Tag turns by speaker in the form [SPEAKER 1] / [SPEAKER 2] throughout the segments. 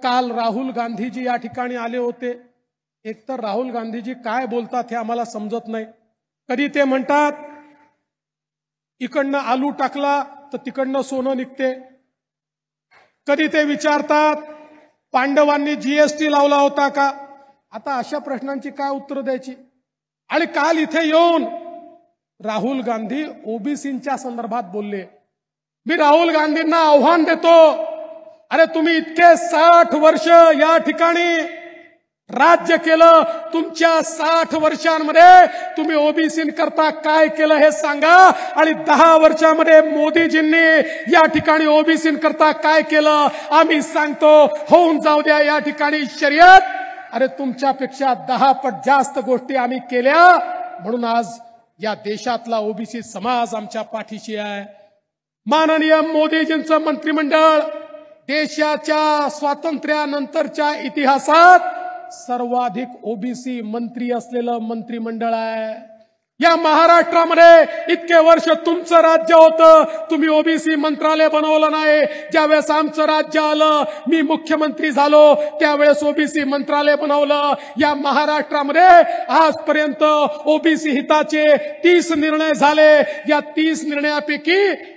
[SPEAKER 1] काल राहुल गांधीजी या ठिकाणी आले होते। एकतर राहुल गांधीजी काय बोलतात हे आम्हाला समजत नाही। कधी ते म्हणतात इकडनं आलू टाकला तर तिकडनं सोनं निघते, कधी ते विचारतात पांडवांनी जीएसटी लावला होता का। आता अशा प्रश्नांची काय उत्तर द्यायची। आणि काल इथे येऊन राहुल गांधी ओबीसींच्या संदर्भात बोलले। मी राहुल गांधींना आव्हान देतो, अरे तुम्ही इतके 60 वर्ष या ठिकाणी राज्य केलं, तुमच्या 60 वर्षांमध्ये तुम्ही ओबीसींकरता काय केलं हे सांगा। आणि 10 वर्षांमध्ये मोदीजींनी या ठिकाणी ओबीसींकरता काय केलं आम्ही सांगतो। होऊन जाऊ द्या या ठिकाणी शर्यत। अरे तुमच्यापेक्षा 10 पट जास्त गोष्टी आम्ही केल्या, म्हणून आज या देशातला ओबीसी समाज आमच्या पाठीशी आहे। माननीय मोदीजींचं मंत्रिमंडळ देशाच्या स्वातंत्र्यानंतरच्या इतिहासात सर्वाधिक ओबीसी मंत्री असलेलं मंत्रिमंडळ आहे। या महाराष्ट्रामध्ये इतके वर्ष तुमचं राज्य होतं, तुम्ही ओबीसी मंत्रालय बनवलं नाही। ज्यावेळेस आमचं राज्य आलं, मी मुख्यमंत्री झालो, त्यावेळेस ओबीसी मंत्रालय बनवलं। या महाराष्ट्रामध्ये आजपर्यंत ओबीसी हिताचे 30 निर्णय झाले। या 30 निर्णयापैकी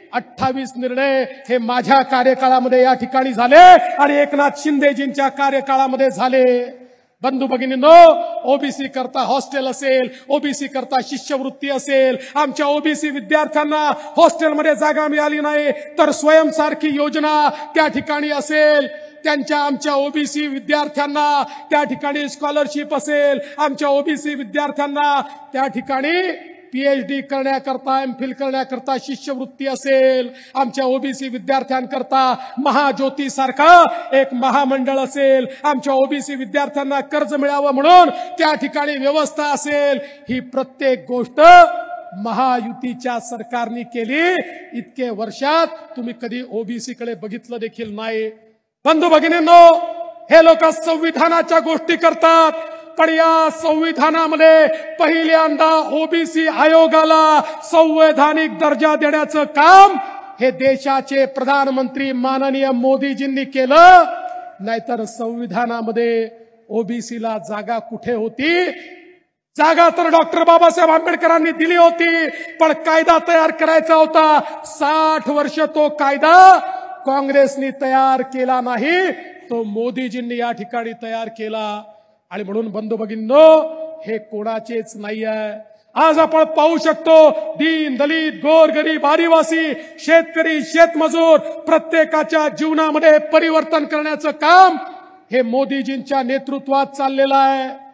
[SPEAKER 1] 28 निर्णय हे माझ्या कार्यकाळामध्ये या ठिकाणी झाले आणि एकनाथ शिंदेजींच्या कार्यकाळामध्ये झाले। बंधू भगिनींनो, ओबीसी करता हॉस्टेल असेल, ओबीसी करता शिष्यवृत्ती असेल, आमच्या ओबीसी विद्यार्थ्यांना हॉस्टेलमध्ये जागा मिळाली नाही तर स्वयंसारखी योजना त्या ठिकाणी असेल, आमच्या ओबीसी विद्यार्थ्यांना त्या ठिकाणी स्कॉलरशिप असेल, आमच्या ओबीसी विद्यार्थ्यांना त्या ठिकाणी पीएचडी करण्याकरता एमफिल करण्याकरता शिष्यवृत्ती असेल, आमच्या ओबीसी विद्यार्थ्यांकरता महाज्योती सारखा एक महामंडळ असेल, आमच्या ओबीसी विद्यार्थ्यांना कर्ज मिळावं म्हणून त्या ठिकाणी व्यवस्था असेल। ही प्रत्येक गोष्ट महायुतीच्या सरकारने केली। इतके वर्षात तुम्ही कधी ओबीसी कडे बघितलं देखील नाही। बंधू भगिनींनो, हे लोक संविधानाच्या गोष्टी करतात, पण या संविधानामध्ये पहिल्यांदा ओबीसी आयोगाला संवैधानिक दर्जा देण्याचं काम हे देशाचे प्रधानमंत्री माननीय मोदीजींनी केलं। नाहीतर संविधानामध्ये ओबीसीला जागा कुठे होती। जागा तर डॉक्टर बाबासाहेब आंबेडकरांनी दिली होती, पण कायदा तयार करायचा होता। 60 वर्ष तो कायदा काँग्रेसने तयार केला नाही, तो मोदीजींनी या ठिकाणी तयार केला। आणि म्हणून बंधू भगिनींनो, हे कोणाचेच नाही आहे। आज आपण पाहू शकतो दीन दलित गोरगरीब आदिवासी शेतकरी शेतमजूर प्रत्येकाच्या जीवनामध्ये परिवर्तन करण्याचं काम हे मोदीजींच्या नेतृत्वात चाललेलं आहे।